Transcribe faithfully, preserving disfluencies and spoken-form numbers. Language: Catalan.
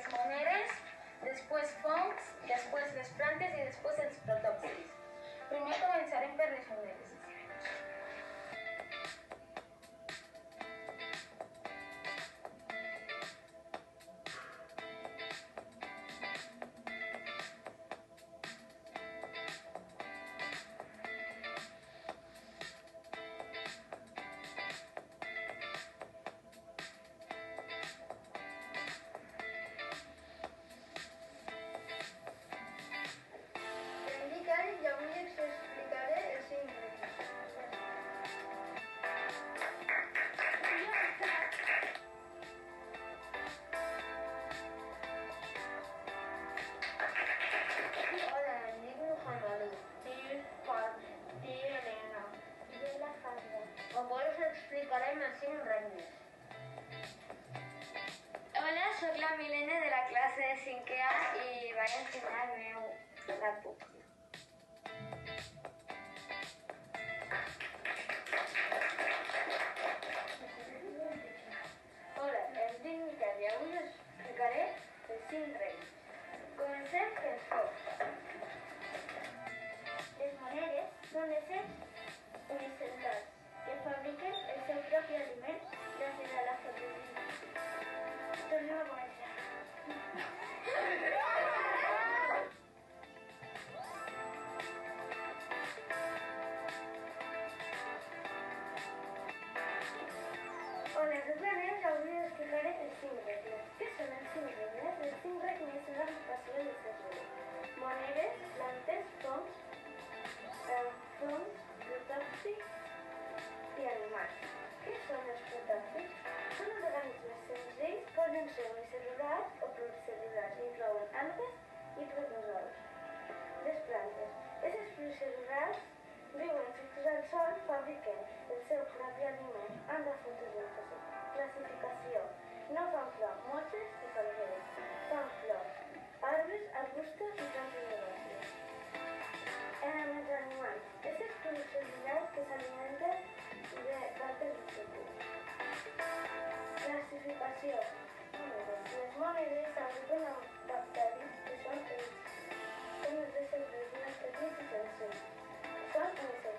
les monedes, després fongs, després les plantes i després els protòpters. Primer començarem per les monedes. I avui us explicaré els cinc regnes. Hola, em dic Muhammadu. Dic Juan. Dic Elena. Dic la Fanda. Avui us explicarem els cinc regnes. Hola, soc la Milena de la classe de cinquè A i vaig ensenyar el meu rap-book. Hola, em dic Miquel i avui us explicaré els cinc reis. Comencem pels fongs. Les monedes són éssers unicelulars que fabriquen el seu propi aliment gràcies a la fotosíntesi. Tornem a començar. Hola, tots nens, avui us explicaré els cinc regnes. Què són els cinc regnes? Els cinc regnes són l'agrupació de set regnes. Monedes, plantes, fongs, eh, fongs, protòpsics i animals. Què són els protòpsics? Són uns organismes senzills, poden ser unicel·lulars o pluricel·lulars, inclouen algues i protozous. Les plantes. Aquestes pluricel·lulars viuen fixos al sol, fabriquen el seu propi aliment amb la fotosíntesi. Classificació. No fan flor, mosses i falgueres. Fan flors, arbres, arbustos i plantes herbàcies. En els animals. Aquests pluricel·lulars que s'alimenten de plantes vegetals. Classificació. Les monedes s'agrupen amb bacteris que són els són els éssers més petits i senzills. Són unicel·lulars.